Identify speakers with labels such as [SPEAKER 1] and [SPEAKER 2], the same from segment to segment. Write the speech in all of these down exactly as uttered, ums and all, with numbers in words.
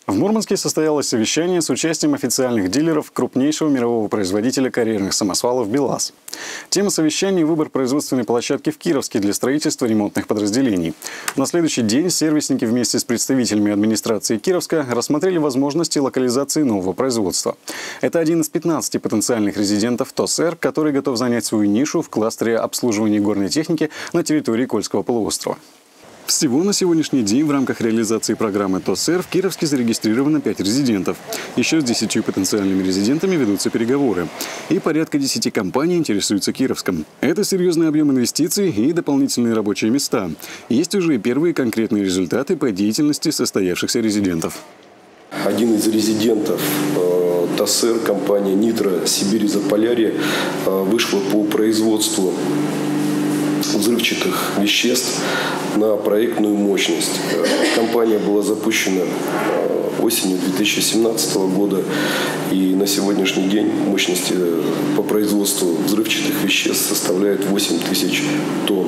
[SPEAKER 1] В Мурманске состоялось совещание с участием официальных дилеров крупнейшего мирового производителя карьерных самосвалов «БелАЗ». Тема совещания – выбор производственной площадки в Кировске для строительства ремонтных подразделений. На следующий день сервисники вместе с представителями администрации Кировска рассмотрели возможности локализации нового производства. Это один из пятнадцати потенциальных резидентов ТОСР, который готов занять свою нишу в кластере обслуживания горной техники на территории Кольского полуострова. Всего на сегодняшний день в рамках реализации программы ТОСР в Кировске зарегистрировано пять резидентов. Еще с десятью потенциальными резидентами ведутся переговоры. И порядка десяти компаний интересуются Кировском. Это серьезный объем инвестиций и дополнительные рабочие места. Есть уже и первые конкретные результаты по деятельности состоявшихся резидентов.
[SPEAKER 2] Один из резидентов э, ТОСР, компания «Нитро Сибирь Заполярье», э, вышла по производству взрывчатых веществ на проектную мощность. Компания была запущена осенью две тысячи семнадцатого года, и на сегодняшний день мощность по производству взрывчатых веществ составляет восемь тысяч тонн.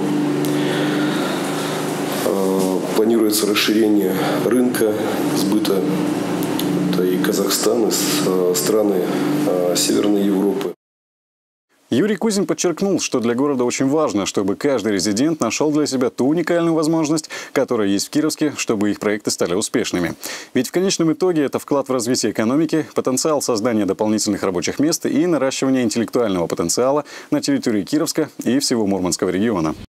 [SPEAKER 2] Планируется расширение рынка сбыта. Это и Казахстан, и страны Северной Европы.
[SPEAKER 1] Юрий Кузин подчеркнул, что для города очень важно, чтобы каждый резидент нашел для себя ту уникальную возможность, которая есть в Кировске, чтобы их проекты стали успешными. Ведь в конечном итоге это вклад в развитие экономики, потенциал создания дополнительных рабочих мест и наращивание интеллектуального потенциала на территории Кировска и всего Мурманского региона.